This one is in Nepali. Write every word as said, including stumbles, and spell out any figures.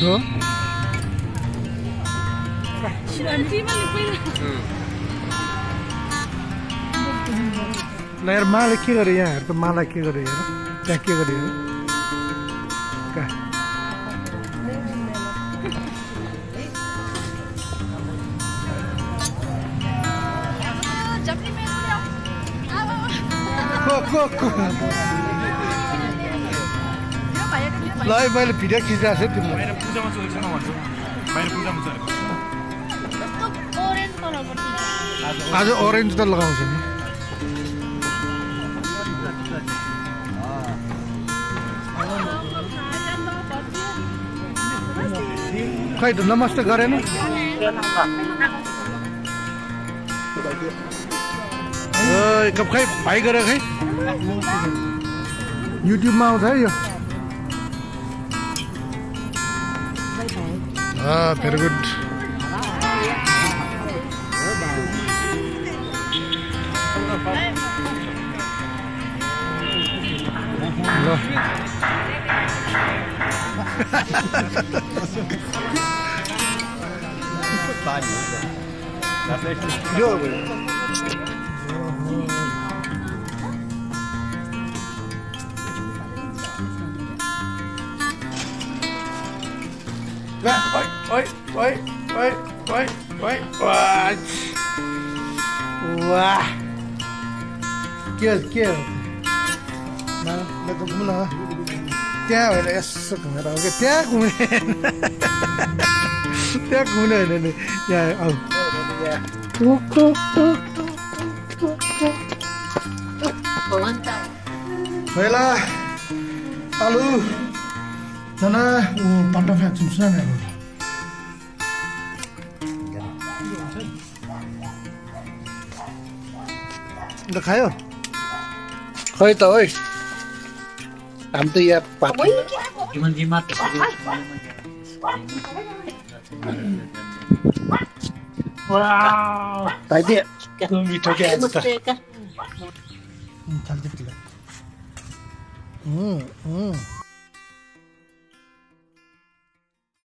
हो ल यार माले के गरे यहाँ हेर त माला के गरे हेर त्यहाँ के गरे हेर ल मैले भिडियो खिचिरहेको छु तिमीलाई बाहिर पूजामा चोरेको छैन भन्छु बाहिर पूजामा चोरेको आज ओरेन्ज त लगाउँछु नि खै त नमस्ते गरेन कब खै भाइ गरे खै युट्युबमा आउँछ है यो भेरी गुड ल यो Oi, oi, oi, oi, oi, oi. Wah. Kill, kill. Nah, lihat ke mana? Tiap ada esok nggak tahu. Tiap kemudian. Tiap kemudian ini. Ya, oh. Baiklah. Halo. Sana, oh, pantau vaksin sana ya. Udah kayo? Kau itu, oi. Tante ya pakai. Cuman jimat. Wow. Tadi ya. Belum dicoba aja. Hmm, cantik juga. Hmm, hmm.